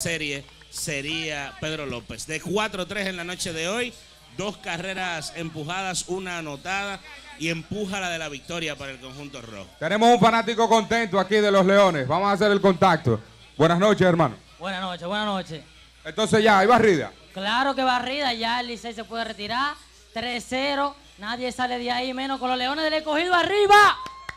serie sería Pedro López. De 4-3 en la noche de hoy, 2 carreras empujadas, 1 anotada y empuja la de la victoria para el conjunto rojo. Tenemos un fanático contento aquí de los Leones. Vamos a hacer el contacto. Buenas noches, hermano. Buenas noches, buenas noches. Entonces ya, ¿hay barrida? Claro que barrida, ya el Licey se puede retirar. 3-0, nadie sale de ahí menos con los Leones del Escogido arriba.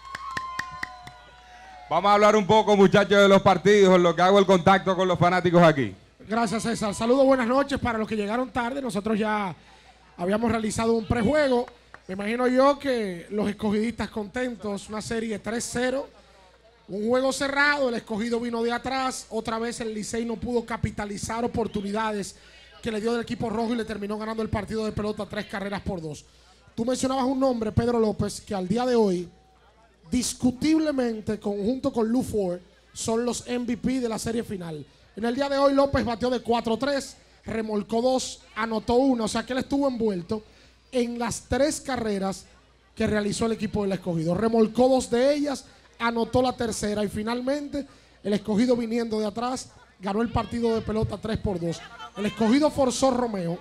Vamos a hablar un poco, muchachos, de los partidos, en lo que hago el contacto con los fanáticos aquí. Gracias, César. Saludos, buenas noches para los que llegaron tarde. Nosotros ya habíamos realizado un prejuego. Me imagino yo que los escogidistas contentos, una serie 3-0, un juego cerrado, el Escogido vino de atrás, otra vez el Licey no pudo capitalizar oportunidades que le dio del equipo rojo y le terminó ganando el partido de pelota 3-2. Tú mencionabas un nombre, Pedro López, que al día de hoy, discutiblemente, junto con Lou Ford, son los MVP de la serie final. En el día de hoy López batió de 4-3, remolcó 2, anotó 1, o sea que él estuvo envuelto en las 3 carreras que realizó el equipo del Escogido. Remolcó 2 de ellas, anotó la tercera y finalmente el Escogido, viniendo de atrás, ganó el partido de pelota 3-2. El Escogido forzó a Romeo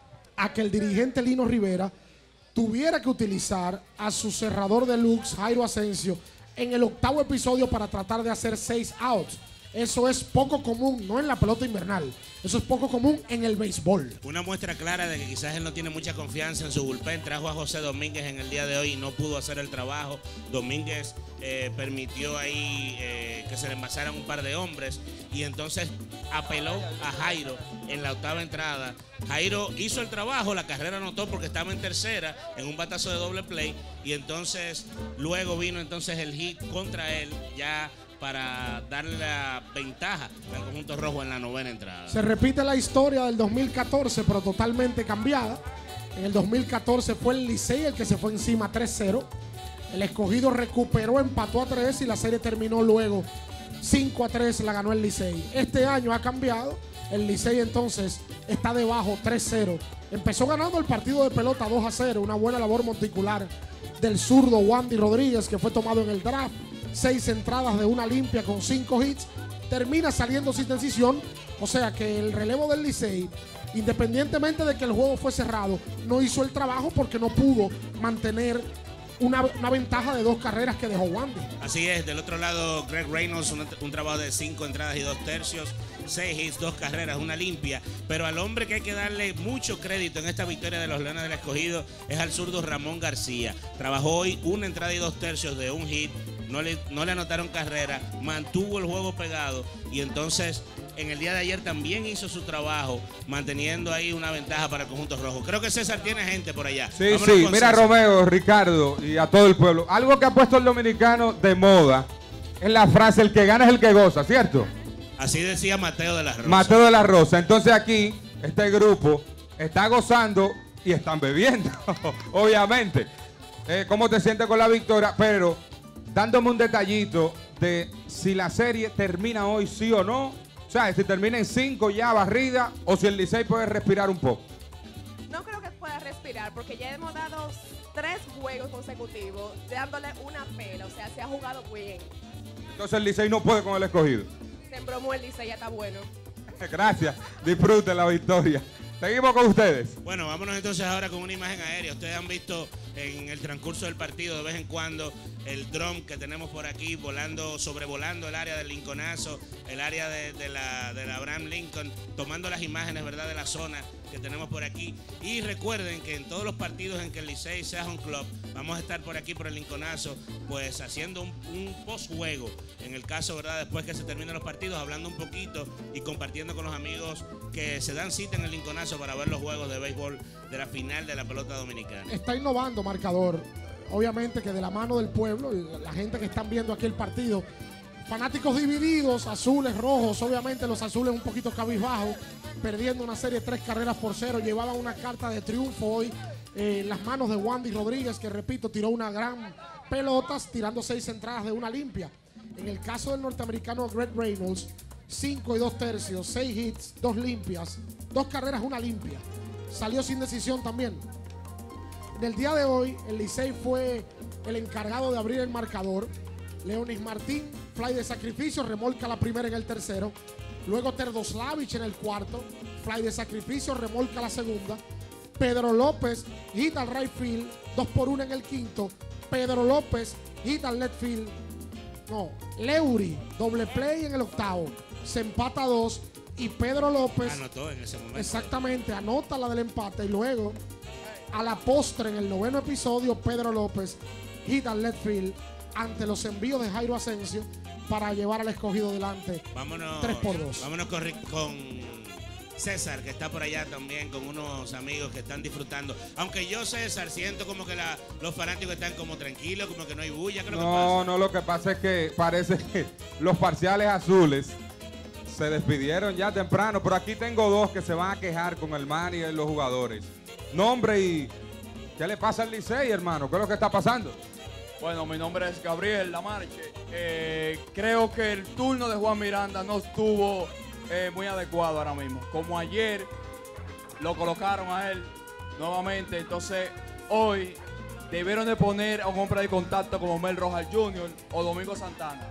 a que el dirigente Lino Rivera tuviera que utilizar a su cerrador deluxe, Jairo Asensio, en el 8º episodio para tratar de hacer 6 outs. Eso es poco común, no en la pelota invernal. Eso es poco común en el béisbol. Una muestra clara de que quizás él no tiene mucha confianza en su bullpen. Trajo a José Domínguez en el día de hoy y no pudo hacer el trabajo. Domínguez permitió ahí que se le envasaran un par de hombres y entonces apeló a Jairo en la 8ª entrada. Jairo hizo el trabajo, la carrera anotó porque estaba en tercera en un batazo de doble play y entonces luego vino entonces el hit contra él ya para darle la ventaja al conjunto rojo en la 9ª entrada. Se repite la historia del 2014, pero totalmente cambiada. En el 2014 fue el Licey el que se fue encima 3-0. El Escogido recuperó, empató a 3 y la serie terminó luego 5-3, la ganó el Licey. Este año ha cambiado. El Licey entonces está debajo 3-0. Empezó ganando el partido de pelota 2-0. Una buena labor monticular del zurdo Wandy Rodríguez, que fue tomado en el draft. 6 entradas de una limpia con 5 hits. Termina saliendo sin decisión. O sea que el relevo del Licey, independientemente de que el juego fue cerrado, no hizo el trabajo porque no pudo mantener una ventaja de 2 carreras que dejó Wandy. Así es, del otro lado Greg Reynolds, un trabajo de 5 entradas y 2 tercios, 6 hits, 2 carreras, una limpia. Pero al hombre que hay que darle mucho crédito en esta victoria de los Leones del Escogido es al zurdo Ramón García. Trabajó hoy 1 entrada y 2 tercios de un hit. No le anotaron carrera, mantuvo el juego pegado y entonces en el día de ayer también hizo su trabajo manteniendo ahí una ventaja para el conjunto rojo. Creo que César tiene gente por allá. Sí, sí, mira César. Romeo, Ricardo y a todo el pueblo. Algo que ha puesto el dominicano de moda es la frase, el que gana es el que goza, ¿cierto? Así decía Mateo de la Rosa. Mateo de la Rosa. Entonces aquí, este grupo está gozando y están bebiendo, obviamente. ¿Cómo te sientes con la victoria? Pero dándome un detallito de si la serie termina hoy sí o no. O sea, si termina en 5 ya barrida o si el Licey puede respirar un poco. No creo que pueda respirar porque ya hemos dado 3 juegos consecutivos dándole una pela. O sea, se ha jugado bien. Entonces el Licey no puede con el Escogido. Se embromó el Licey, ya está bueno. Gracias. Disfruten la victoria. Seguimos con ustedes. Bueno, vámonos entonces ahora con una imagen aérea. Ustedes han visto en el transcurso del partido de vez en cuando el dron que tenemos por aquí volando, sobrevolando el área del Lincolnazo, el área de la Abraham Lincoln, tomando las imágenes, ¿verdad?, de la zona que tenemos por aquí. Y recuerden que en todos los partidos en que el Licey sea home club, vamos a estar por aquí por el Lincolnazo, pues haciendo un post-juego. En el caso, ¿verdad?, después que se terminen los partidos, hablando un poquito y compartiendo con los amigos que se dan cita en el Lincolnazo para ver los juegos de béisbol de la final de la pelota dominicana. Está innovando Marcador. Obviamente que de la mano del pueblo, la gente que están viendo aquí el partido, fanáticos divididos, azules, rojos, obviamente los azules un poquito cabizbajos, perdiendo una serie 3-0. Llevaban una carta de triunfo hoy en las manos de Wandy Rodríguez, que repito, tiró una gran pelota, tirando 6 entradas de una limpia. En el caso del norteamericano Greg Reynolds, 5 y 2 tercios, 6 hits, 2 limpias, 2 carreras, una limpia. Salió sin decisión también. En el día de hoy, el Licey fue el encargado de abrir el marcador. Leonis Martín, fly de sacrificio, remolca la primera en el tercero. Luego Terdoslavich en el cuarto. Fly de sacrificio, remolca la segunda. Pedro López hit al right field, 2-1 en el quinto. Pedro López hit al left field. No, Leury, doble play en el octavo. Se empata a 2 y Pedro López Anotó en ese momento. exactamente anota la del empate. Y luego, a la postre, en el noveno episodio, Pedro López hit al left field ante los envíos de Jairo Asensio para llevar al escogido delante. Vámonos, 3-2. Vámonos con César, que está por allá también, con unos amigos que están disfrutando. Aunque yo, César, siento como que los fanáticos están como tranquilos, como que no hay bulla. ¿Qué es lo que pasa? No, lo que pasa es que parece que los parciales azules se despidieron ya temprano, pero aquí tengo dos que se van a quejar con el manager y los jugadores. Nombre y ¿qué le pasa al Licey, hermano? ¿Qué es lo que está pasando? Bueno, mi nombre es Gabriel Lamarche. Creo que el turno de Juan Miranda no estuvo muy adecuado ahora mismo. Como ayer lo colocaron a él nuevamente, entonces hoy debieron de poner a un hombre de contacto como Mel Rojas Jr. o Domingo Santana.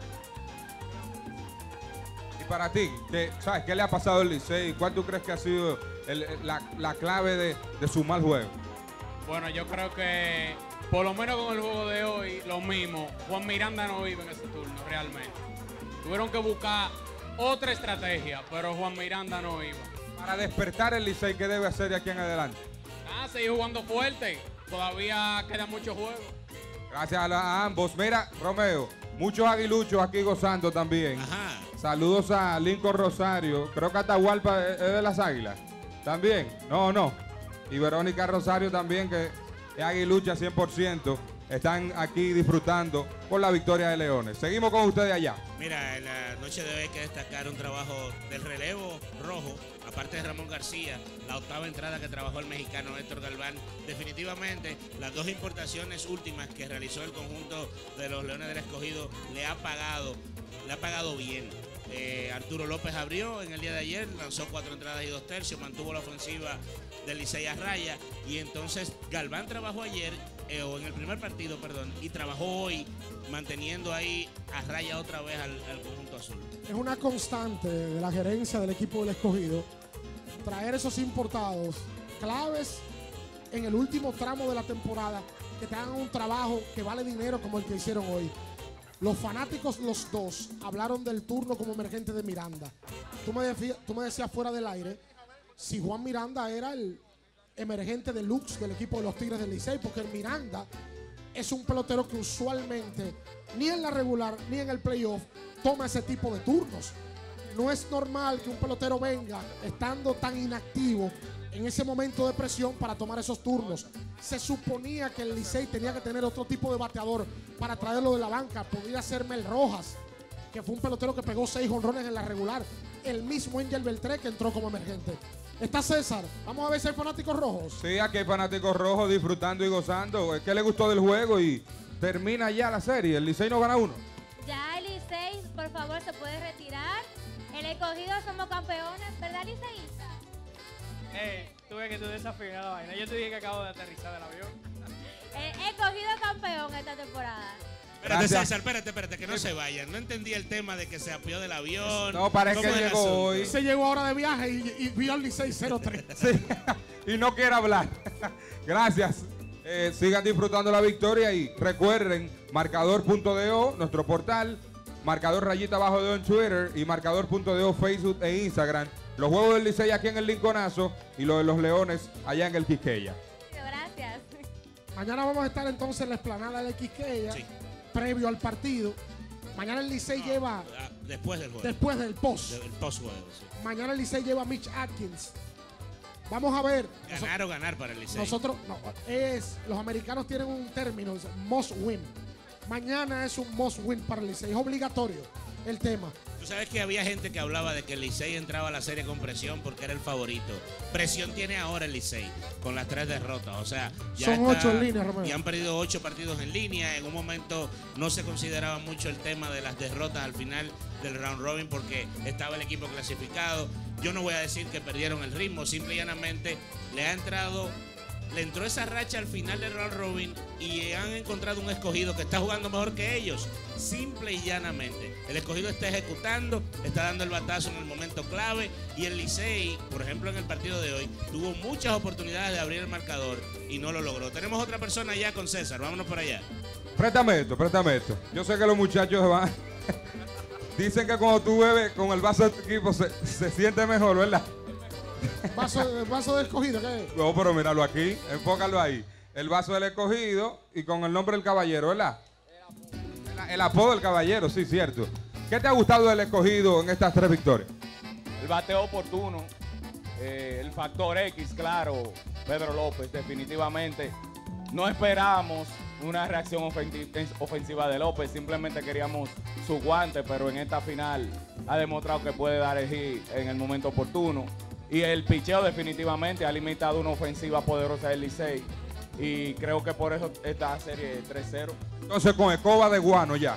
Y para ti, ¿sabes qué le ha pasado al Licey? ¿Cuál tú crees que ha sido la clave de su mal juego? Bueno, yo creo que por lo menos con el juego de hoy, lo mismo. Juan Miranda no vive en ese turno, realmente. Tuvieron que buscar otra estrategia, pero Juan Miranda no iba. Para despertar el Licey, ¿qué debe hacer de aquí en adelante? Seguir jugando fuerte. Todavía queda mucho juego. Gracias a ambos. Mira, Romeo, muchos aguiluchos aquí gozando también. Ajá. Saludos a Lincoln Rosario. Creo que Atahualpa es de las Águilas. ¿También? No. Y Verónica Rosario también, que es aguilucha 100%. Están aquí disfrutando por la victoria de Leones. Seguimos con ustedes allá. Mira, en la noche de hoy hay que destacar un trabajo del relevo rojo, aparte de Ramón García, la octava entrada que trabajó el mexicano Héctor Galván. Definitivamente, las dos importaciones últimas que realizó el conjunto de los Leones del Escogido le ha pagado bien. Arturo López abrió en el día de ayer, lanzó 4 entradas y 2 tercios, mantuvo la ofensiva del Licey a raya, y entonces Galván trabajó ayer, o en el primer partido, perdón, y trabajó hoy manteniendo ahí a raya otra vez al conjunto azul. Es una constante de la gerencia del equipo del Escogido traer esos importados claves en el último tramo de la temporada, que te hagan un trabajo que vale dinero como el que hicieron hoy. Los fanáticos, los dos, hablaron del turno como emergente de Miranda. Tú me decías fuera del aire si Juan Miranda era el emergente deluxe del equipo de los Tigres del Licey, porque el Miranda es un pelotero que usualmente ni en la regular ni en el playoff toma ese tipo de turnos. No es normal que un pelotero venga estando tan inactivo en ese momento de presión para tomar esos turnos. Se suponía que el Licey tenía que tener otro tipo de bateador para traerlo de la banca. Podría ser Mel Rojas, que fue un pelotero que pegó 6 jonrones en la regular. El mismo Angel Beltré, que entró como emergente. Está César. Vamos a ver si hay fanáticos rojos. Sí, aquí hay fanáticos rojos disfrutando y gozando. ¿Qué le gustó del juego? Y termina ya la serie. El Licey no gana 1. Ya el Licey, por favor, se puede retirar. El Escogido somos campeones, ¿verdad, liceísta? Tuve que tú desafiar la vaina. Yo te dije que acabo de aterrizar del avión. Escogido campeón esta temporada. Espérate, César, espérate, que no se vayan. No entendí el tema de que se apió del avión. No, parece que llegó hoy. Se llegó ahora de viaje y vio al Licey 0-3. Sí, y no quiere hablar. Gracias. Sigan disfrutando la victoria y recuerden, marcador.do, nuestro portal, marcador rayita abajo de en Twitter y marcador.do Facebook e Instagram. Los juegos del Licey aquí en el Lincolnazo y los de los Leones allá en el Quisqueya. Gracias. Mañana vamos a estar entonces en la explanada del Quisqueya, sí, previo al partido. Mañana el Licey lleva... Después del juego. Después del post. Del post-juego, sí. Mañana el Licey lleva a Mitch Atkins. Vamos a ver. Ganar o ganar para el Licey. Los americanos tienen un término, es must win. Mañana es un must win para el Licey. Es obligatorio el tema. Tú sabes que había gente que hablaba de que el Licey entraba a la serie con presión porque era el favorito. Presión tiene ahora el Licey con las 3 derrotas. O sea, ya son 8 en línea, Romeo. Y han perdido 8 partidos en línea. En un momento no se consideraba mucho el tema de las derrotas al final del round robin porque estaba el equipo clasificado. Yo no voy a decir que perdieron el ritmo, simple y llanamente le ha entrado le entró esa racha al final del round robin y han encontrado un escogido que está jugando mejor que ellos, simple y llanamente. El escogido está ejecutando, está dando el batazo en el momento clave y el Licey, por ejemplo en el partido de hoy, tuvo muchas oportunidades de abrir el marcador y no lo logró. Tenemos otra persona ya con César, vámonos por allá. Préstame esto, préstame esto. Yo sé que los muchachos van. Dicen que cuando tú bebes con el vaso de tu equipo se siente mejor, ¿verdad? Vaso de escogido, ¿qué es? No, pero míralo aquí, enfócalo ahí. El vaso del escogido y con el nombre del caballero, ¿verdad? El apodo del caballero, sí, cierto. ¿Qué te ha gustado del escogido en estas 3 victorias? El bateo oportuno, el factor X, claro, Pedro López, definitivamente. No esperábamos una reacción ofensiva de López, simplemente queríamos su guante, pero en esta final ha demostrado que puede dar el hit en el momento oportuno. Y el picheo definitivamente ha limitado una ofensiva poderosa del Licey. Y creo que por eso esta serie 3-0. Entonces con escoba de guano ya.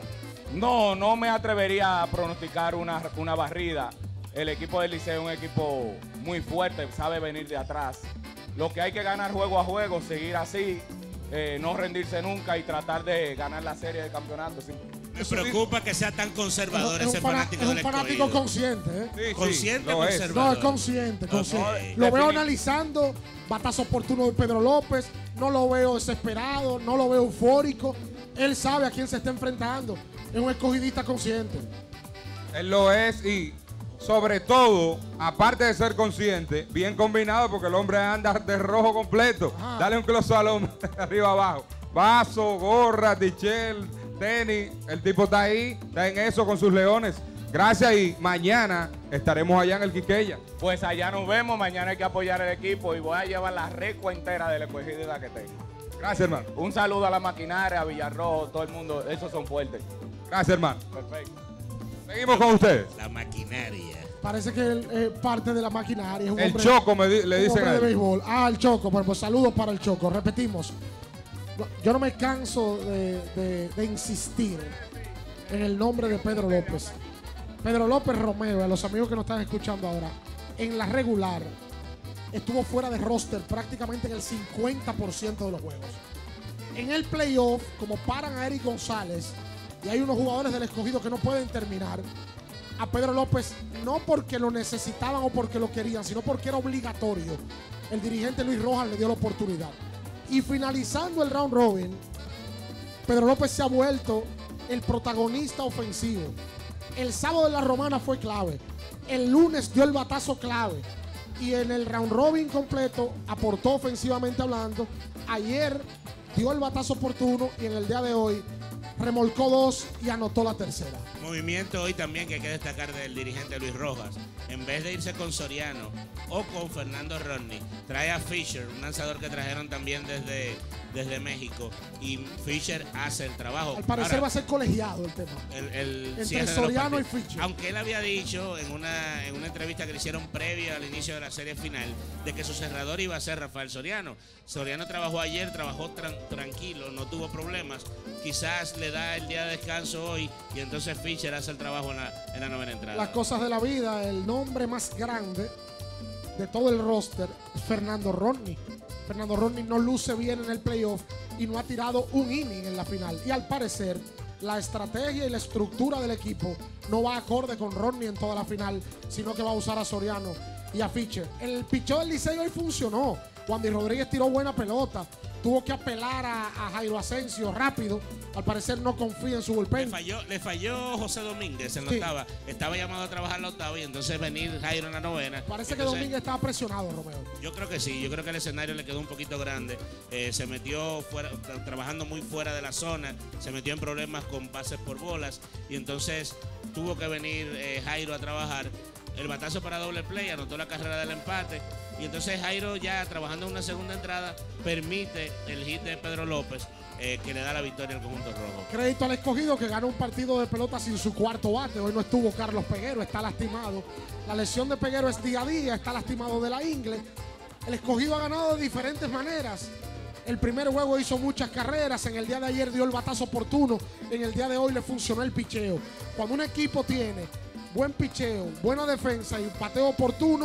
No me atrevería a pronosticar una barrida. El equipo del Licey es un equipo muy fuerte, sabe venir de atrás. Lo que hay que ganar juego a juego, seguir así, no rendirse nunca y tratar de ganar la serie de campeonato. ¿Sí? Me preocupa que sea tan conservador ese fanático del escogido. Es un fanático consciente, ¿eh? Sí, Consciente lo o es. conservador. No, es consciente, consciente. Ok. Lo veo analizando, batazo oportuno de Pedro López, no lo veo desesperado, no lo veo eufórico. Él sabe a quién se está enfrentando. Es un escogidista consciente. Él lo es y sobre todo, aparte de ser consciente, bien combinado porque el hombre anda de rojo completo. Ajá. Dale un close al hombre arriba abajo. Vaso, gorra, tichel, tenis. El tipo está ahí, está en eso con sus leones. Gracias y mañana estaremos allá en el Quiqueya. Pues allá nos vemos, mañana hay que apoyar el equipo y voy a llevar la recua entera del escogido que tengo. Gracias, hermano. Un saludo a la maquinaria, a Villarrojo, todo el mundo, esos son fuertes. Gracias, hermano. Perfecto. Seguimos con ustedes. La maquinaria. Parece que él es parte de la maquinaria. Es un El hombre- Choco le un dicen hombre a de él. béisbol. Ah, el Choco. Bueno, pues saludos para el Choco. Repetimos. Yo no me canso de insistir en el nombre de Pedro López. Pedro López Romeo, a los amigos que nos están escuchando ahora, en la regular estuvo fuera de roster prácticamente en el 50% de los juegos. En el playoff, como paran a Eric González y hay unos jugadores del escogido que no pueden terminar, a Pedro López no porque lo necesitaban o porque lo querían, sino porque era obligatorio. El dirigente Luis Rojas le dio la oportunidad. Y finalizando el round robin, Pedro López se ha vuelto el protagonista ofensivo. El sábado de la Romana fue clave. El lunes dio el batazo clave. Y en el round robin completo aportó ofensivamente hablando. Ayer dio el batazo oportuno y en el día de hoy remolcó 2 y anotó la tercera. Movimiento hoy también que hay que destacar del dirigente Luis Rojas. En vez de irse con Soriano o con Fernando Rodney, trae a Fisher, un lanzador que trajeron también desde México. Y Fisher hace el trabajo. Al parecer Ahora, va a ser colegiado el tema. el Entre cierre de los Soriano y partidos. Fisher. Aunque él había dicho en una entrevista que le hicieron previa al inicio de la serie final de que su cerrador iba a ser Rafael Soriano. Soriano trabajó ayer, trabajó tranquilo, no tuvo problemas. Quizás le da el día de descanso hoy y entonces Fisher hace el trabajo en la novena entrada. Las cosas de la vida, el nombre más grande de todo el roster es Fernando Rodney. Fernando Rodney no luce bien en el playoff y no ha tirado un inning en la final. Y al parecer, la estrategia y la estructura del equipo no va acorde con Rodney en toda la final, sino que va a usar a Soriano y a Fisher. El picheo del Licey hoy funcionó. Wandy Rodríguez tiró buena pelota. Tuvo que apelar a Jairo Asensio rápido. Al parecer no confía en su bullpen. Le falló José Domínguez en la Sí. octava. Estaba llamado a trabajar la octava y entonces venir Jairo en la novena. Parece que Entonces, Domínguez estaba presionado, Romeo. Yo creo que sí, yo creo que el escenario le quedó un poquito grande. Se metió fuera, trabajando muy fuera de la zona, se metió en problemas con pases por bolas y entonces tuvo que venir Jairo a trabajar. El batazo para doble play, anotó la carrera del empate y entonces Jairo ya trabajando en una segunda entrada permite el hit de Pedro López que le da la victoria al conjunto rojo. Crédito al escogido que ganó un partido de pelota sin su cuarto bate. Hoy no estuvo Carlos Peguero, está lastimado. La lesión de Peguero es día a día, está lastimado de la ingle. El escogido ha ganado de diferentes maneras. El primer juego hizo muchas carreras, en el día de ayer dio el batazo oportuno, en el día de hoy le funcionó el picheo. Cuando un equipo tiene buen picheo, buena defensa y bateo oportuno,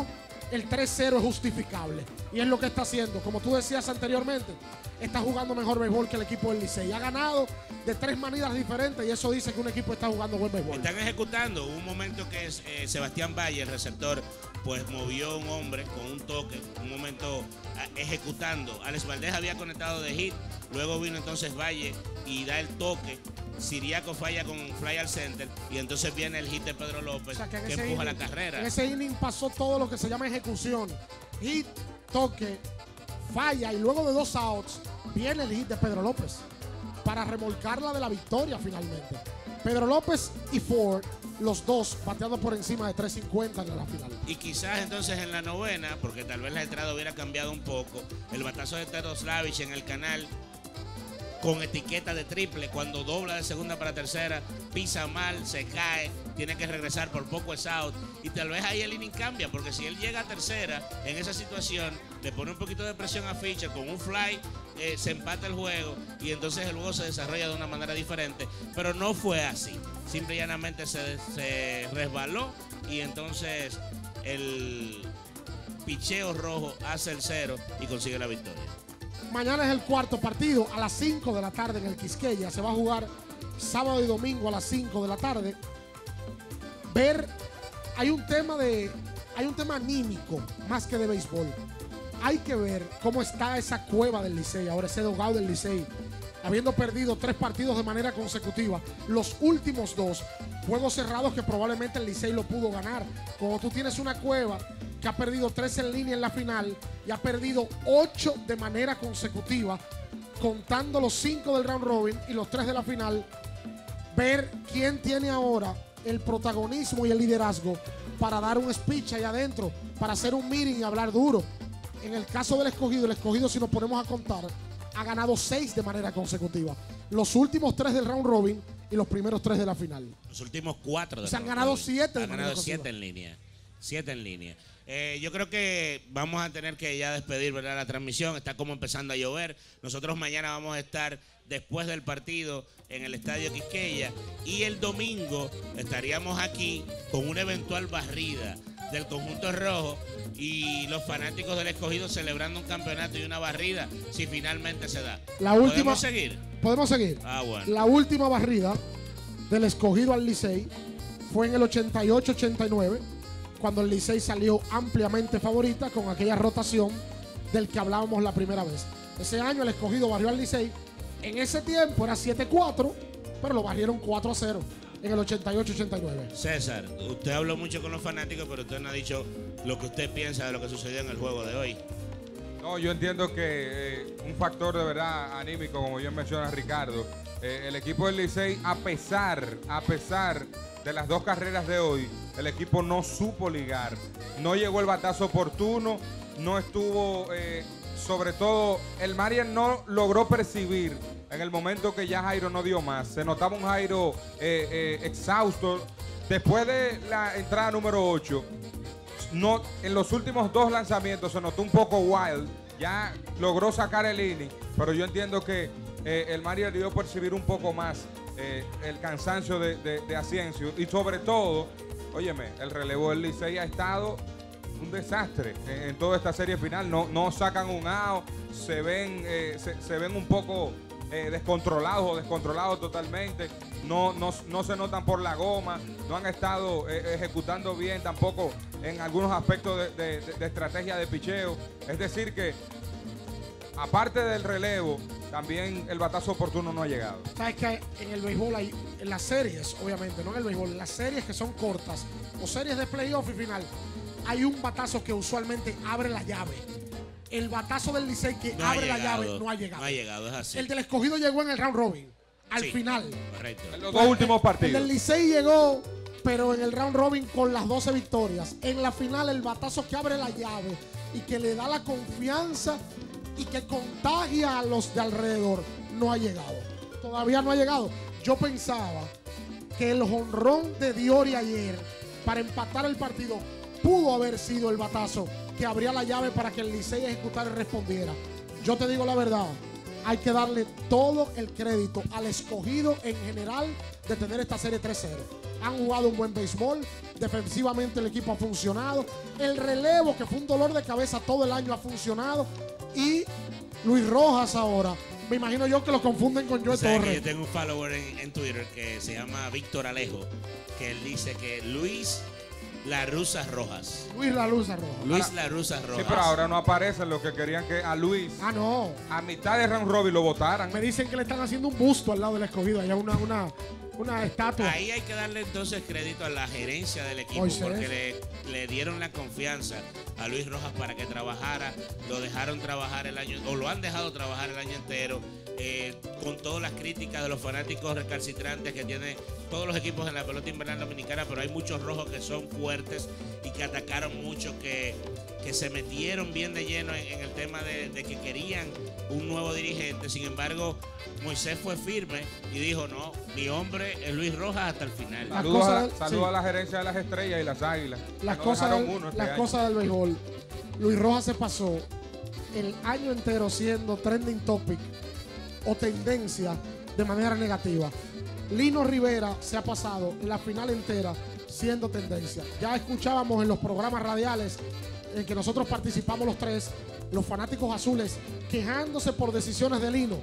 el 3-0 es justificable. Y es lo que está haciendo. Como tú decías anteriormente, está jugando mejor béisbol que el equipo del Licey. Ha ganado de 3 maneras diferentes y eso dice que un equipo está jugando buen béisbol. Están ejecutando. Hubo un momento que Sebastián Valle, el receptor, pues movió a un hombre con un toque. Un momento ejecutando. Alex Valdés había conectado de hit. Luego vino entonces Valle y da el toque. Siriaco falla con fly al center y entonces viene el hit de Pedro López, O sea, que empuja la carrera. En ese inning pasó todo lo que se llama ejecución. Hit, toque, falla y luego de 2 outs viene el hit de Pedro López para remolcarla de la victoria finalmente. Pedro López y Ford, los dos bateando por encima de 3.50 en la final. Y quizás entonces en la novena, porque tal vez la entrada hubiera cambiado un poco, el batazo de Tero Slavich en el canal con etiqueta de triple, cuando dobla de segunda para tercera, pisa mal, se cae, tiene que regresar, por poco es out, y tal vez ahí el inning cambia, porque si él llega a tercera en esa situación, le pone un poquito de presión a Fisher con un fly, se empata el juego y entonces el juego se desarrolla de una manera diferente, pero no fue así, simple y llanamente se resbaló y entonces el picheo rojo hace el 0 y consigue la victoria. Mañana es el cuarto partido a las 5 de la tarde en el Quisqueya. Se va a jugar sábado y domingo a las 5 de la tarde. Hay un tema anímico más que de béisbol. Hay que ver cómo está esa cueva del Licey, ahora ese dogado del Licey, habiendo perdido 3 partidos de manera consecutiva. Los últimos 2 juegos cerrados que probablemente el Licey lo pudo ganar. Cuando tú tienes una cueva que ha perdido 3 en línea en la final y ha perdido 8 de manera consecutiva, contando los 5 del round robin y los 3 de la final, ver quién tiene ahora el protagonismo y el liderazgo para dar un speech ahí adentro, para hacer un meeting y hablar duro. En el caso del escogido, si nos ponemos a contar, ha ganado 6 de manera consecutiva. Los últimos 3 del round robin y los primeros 3 de la final. Los últimos 4 Se han ganado 7 de Han manera ganado 7 consecutiva. en línea. 7 en línea. Yo creo que vamos a tener que ya despedir, ¿verdad?, la transmisión. Está como empezando a llover. Nosotros mañana vamos a estar después del partido en el Estadio Quisqueya. Y el domingo estaríamos aquí con una eventual barrida del conjunto rojo y los fanáticos del escogido celebrando un campeonato y una barrida si finalmente se da. La última, ¿Podemos seguir? Podemos seguir. Ah, bueno. La última barrida del escogido al Licey fue en el 88-89, cuando el Licey salió ampliamente favorita con aquella rotación del que hablábamos la primera vez. Ese año el escogido barrió al Licey. En ese tiempo era 7-4, pero lo barrieron 4-0 en el 88-89. César, usted habló mucho con los fanáticos, pero usted no ha dicho lo que usted piensa de lo que sucedió en el juego de hoy. No, yo entiendo que un factor de verdad anímico, como bien menciona Ricardo, el equipo del Licey, a pesar de las 2 carreras de hoy, el equipo no supo ligar, no llegó el batazo oportuno, no estuvo, sobre todo, el Marian no logró percibir en el momento que ya Jairo no dio más. Se notaba un Jairo exhausto. Después de la entrada número 8, no, en los últimos 2 lanzamientos se notó un poco wild. Ya logró sacar el inning, pero yo entiendo que el Marian dio a percibir un poco más el cansancio de Asciencio. Y sobre todo, óyeme, el relevo del Licey ha estado un desastre en toda esta serie final. No sacan un out, se ven un poco descontrolados o descontrolados totalmente. No se notan por la goma, no han estado ejecutando bien tampoco en algunos aspectos de estrategia de picheo. Es decir que, aparte del relevo, también el batazo oportuno no ha llegado. Sabes que en el béisbol hay, en las series, obviamente, no en el béisbol, en las series que son cortas o series de playoff y final, hay un batazo que usualmente abre la llave. El batazo del Licey que abre la llave no ha llegado. No ha llegado, es así. El del escogido llegó en el round robin, al final. Correcto. En los 2 últimos partidos. El del Licey llegó, pero en el round robin con las 12 victorias. En la final, el batazo que abre la llave y que le da la confianza y que contagia a los de alrededor, no ha llegado. Todavía no ha llegado. Yo pensaba que el jonrón de Diori ayer para empatar el partido pudo haber sido el batazo que abría la llave para que el Licey ejecutara y respondiera. Yo te digo la verdad, hay que darle todo el crédito al escogido en general de tener esta serie 3-0. han jugado un buen béisbol, defensivamente el equipo ha funcionado, el relevo, que fue un dolor de cabeza todo el año, ha funcionado, y Luis Rojas ahora, me imagino yo que lo confunden con Joe Torres. Yo tengo un follower en Twitter que se llama Víctor Alejo, que él dice que Luis La Rusa Rojas. Luis La Rusa Rojas. Luis La Rusa Rojas. Sí, pero ahora no aparecen los que querían que a Luis, No. a mitad de round robin, lo votaran. Me dicen que le están haciendo un busto al lado del escogido, allá una estatua. Ahí hay que darle entonces crédito a la gerencia del equipo, Moisés, porque le dieron la confianza a Luis Rojas para que trabajara, lo dejaron trabajar el año, o lo han dejado trabajar el año entero, con todas las críticas de los fanáticos recalcitrantes que tienen todos los equipos en la pelota invernal dominicana, pero hay muchos rojos que son fuertes y que atacaron mucho, que se metieron bien de lleno en el tema de que querían un nuevo dirigente. Sin embargo, Moisés fue firme y dijo, no, mi hombre es Luis Rojas hasta el final. Saludos a la gerencia de las Estrellas y las Águilas. Las No cosas dejaron del, uno este las año. cosas del béisbol. Luis Rojas se pasó el año entero siendo trending topic o tendencia de manera negativa. Lino Rivera se ha pasado la final entera siendo tendencia. Ya escuchábamos en los programas radiales en que nosotros participamos los tres, los fanáticos azules quejándose por decisiones de Lino.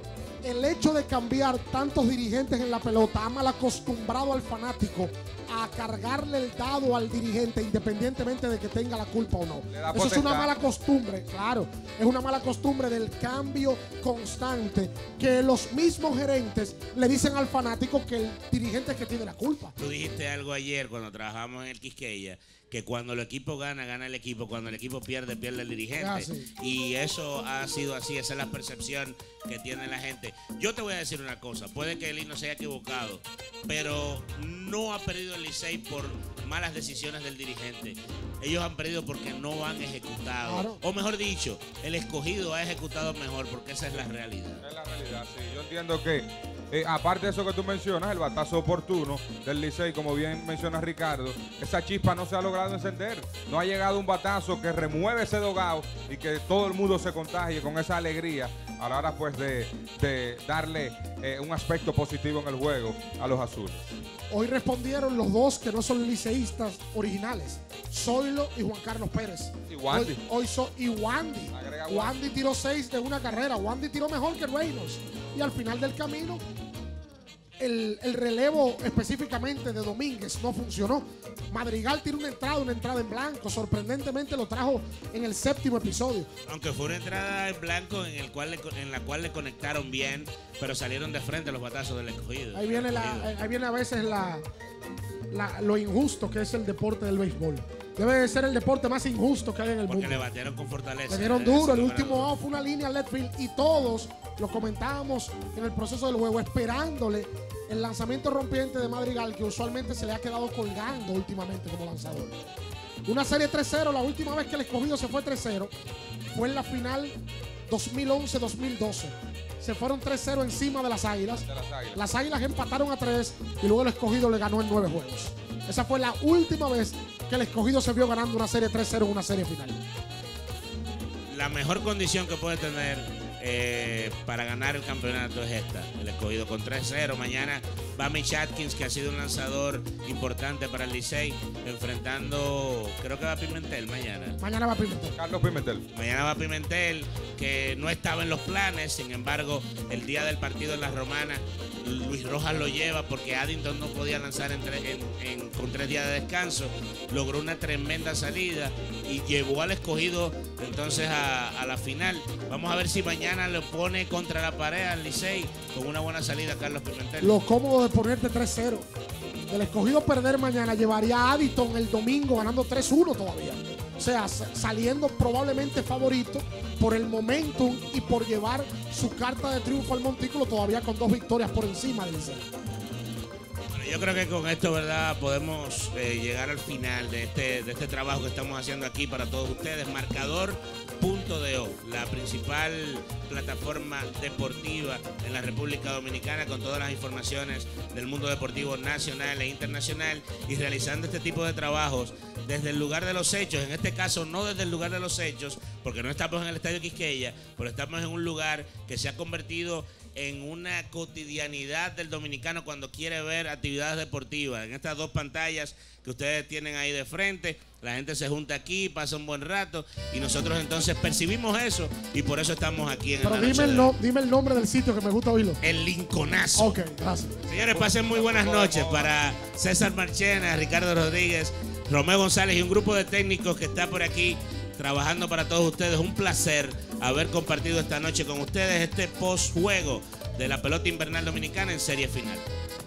El hecho de cambiar tantos dirigentes en la pelota ha mal acostumbrado al fanático a cargarle el dado al dirigente independientemente de que tenga la culpa o no. Eso es una mala costumbre, claro. Es una mala costumbre del cambio constante que los mismos gerentes le dicen al fanático que el dirigente es que tiene la culpa. Tú dijiste algo ayer cuando trabajamos en el Quisqueya, que cuando el equipo gana, gana el equipo. Cuando el equipo pierde, pierde el dirigente. Sí. Y eso ha sido así. Esa es la percepción que tiene la gente. Yo te voy a decir una cosa. Puede que Lino se haya equivocado, pero no ha perdido el Licey por malas decisiones del dirigente. Ellos han perdido porque no han ejecutado. Claro. O mejor dicho, el escogido ha ejecutado mejor, porque esa es la realidad. Es la realidad, sí. Yo entiendo que, aparte de eso que tú mencionas, el batazo oportuno del Licey, como bien menciona Ricardo, esa chispa no se ha logrado encender. No ha llegado un batazo que remueve ese dogado y que todo el mundo se contagie con esa alegría a la hora pues de darle un aspecto positivo en el juego a los azules. Hoy respondieron los dos que no son liceístas originales, Zoilo y Juan Carlos Pérez. Y Wandy. Y Wandy. Agrega Wandy. Wandy tiró 6 de una carrera. Wandy tiró mejor que Reynolds. Y al final del camino, el relevo específicamente de Domínguez no funcionó. Madrigal tiró una entrada en blanco. Sorprendentemente lo trajo en el 7º episodio. Aunque fue una entrada en blanco en la cual le conectaron bien, pero salieron de frente los batazos del escogido. Ahí viene a veces lo injusto que es el deporte del béisbol. Debe de ser el deporte más injusto que hay en el Porque mundo. le batearon con fortaleza. Le dieron duro. El último out fue una línea left field y todos lo comentábamos en el proceso del juego, esperándole el lanzamiento rompiente de Madrigal, que usualmente se le ha quedado colgando últimamente como lanzador. Una serie 3-0, la última vez que el escogido se fue 3-0 fue en la final 2011-2012. Se fueron 3-0 encima de las Águilas. Las Águilas empataron a 3 y luego el escogido le ganó en 9 juegos. Esa fue la última vez que el escogido se vio ganando una serie 3-0 en una serie final. La mejor condición que puede tener para ganar el campeonato es esta, el escogido con 3-0. Mañana va Mitch Atkins, que ha sido un lanzador importante para el Licey, enfrentando, creo que va Pimentel mañana. Mañana va Pimentel. Carlos Pimentel. Mañana va Pimentel, que no estaba en los planes. Sin embargo, el día del partido en la Romana, Luis Rojas lo lleva porque Addington no podía lanzar con 3 días de descanso. Logró una tremenda salida y llevó al escogido entonces a la final. Vamos a ver si mañana le pone contra la pared al Licey con una buena salida Carlos Pimentel. Lo cómodo de ponerte 3-0. El escogido perder mañana llevaría a Addington el domingo ganando 3-1 todavía. O sea, saliendo probablemente favorito por el momentum y por llevar su carta de triunfo al montículo todavía con 2 victorias por encima del Licey. Bueno, yo creo que con esto, ¿verdad?, podemos llegar al final de este trabajo que estamos haciendo aquí para todos ustedes. Marcador.do, la principal plataforma deportiva en la República Dominicana, con todas las informaciones del mundo deportivo nacional e internacional, y realizando este tipo de trabajos desde el lugar de los hechos. En este caso no desde el lugar de los hechos, porque no estamos en el Estadio Quisqueya, pero estamos en un lugar que se ha convertido en una cotidianidad del dominicano cuando quiere ver actividades deportivas. En estas dos pantallas que ustedes tienen ahí de frente, la gente se junta aquí, pasa un buen rato y nosotros entonces percibimos eso y por eso estamos aquí en Pero la noche de hoy. dime el nombre del sitio que me gusta oírlo. El Lincolnazo. Ok, gracias. Señores, pasen muy buenas noches para César Marchena, Ricardo Rodríguez, Romeo González y un grupo de técnicos que está por aquí trabajando para todos ustedes. Un placer haber compartido esta noche con ustedes este post-juego de la pelota invernal dominicana en serie final.